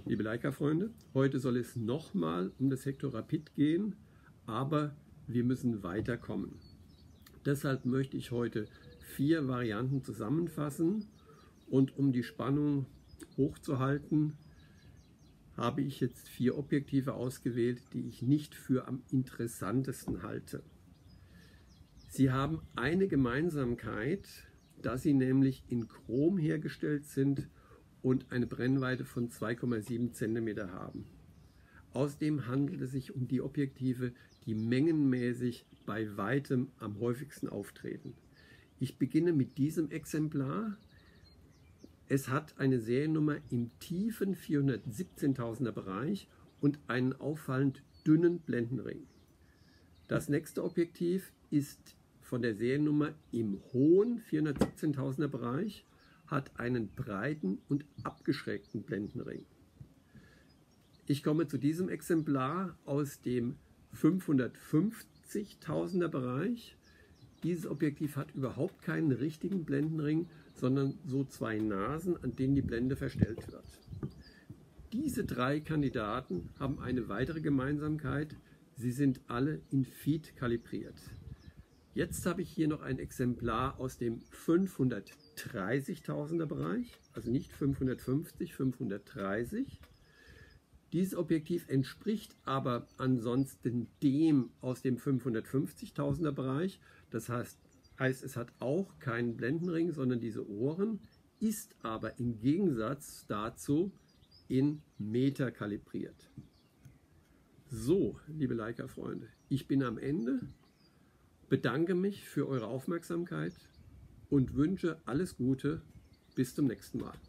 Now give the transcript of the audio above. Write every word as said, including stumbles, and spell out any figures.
Liebe Leica-Freunde, heute soll es nochmal um das Hektor Rapid gehen, aber wir müssen weiterkommen. Deshalb möchte ich heute vier Varianten zusammenfassen und um die Spannung hochzuhalten, habe ich jetzt vier Objektive ausgewählt, die ich nicht für am interessantesten halte. Sie haben eine Gemeinsamkeit, dass sie nämlich in Chrom hergestellt sind und eine Brennweite von zwei Komma sieben Zentimeter haben. Außerdem handelt es sich um die Objektive, die mengenmäßig bei weitem am häufigsten auftreten. Ich beginne mit diesem Exemplar. Es hat eine Seriennummer im tiefen vierhundertsiebzehntausender Bereich und einen auffallend dünnen Blendenring. Das nächste Objektiv ist von der Seriennummer im hohen vierhundertsiebzehntausender Bereich, hat einen breiten und abgeschrägten Blendenring. Ich komme zu diesem Exemplar aus dem fünfhundertfünfzigtausender Bereich. Dieses Objektiv hat überhaupt keinen richtigen Blendenring, sondern so zwei Nasen, an denen die Blende verstellt wird. Diese drei Kandidaten haben eine weitere Gemeinsamkeit. Sie sind alle in Feed kalibriert. Jetzt habe ich hier noch ein Exemplar aus dem fünfhundertdreißigtausender Bereich, also nicht fünfhundertfünfzig, fünfhundertdreißig. Dieses Objektiv entspricht aber ansonsten dem aus dem fünfhundertfünfzigtausender Bereich. Das heißt, heißt, es hat auch keinen Blendenring, sondern diese Ohren, ist aber im Gegensatz dazu in Meter kalibriert. So, liebe Leica-Freunde, ich bin am Ende. Bedanke mich für eure Aufmerksamkeit und wünsche alles Gute. Bis zum nächsten Mal.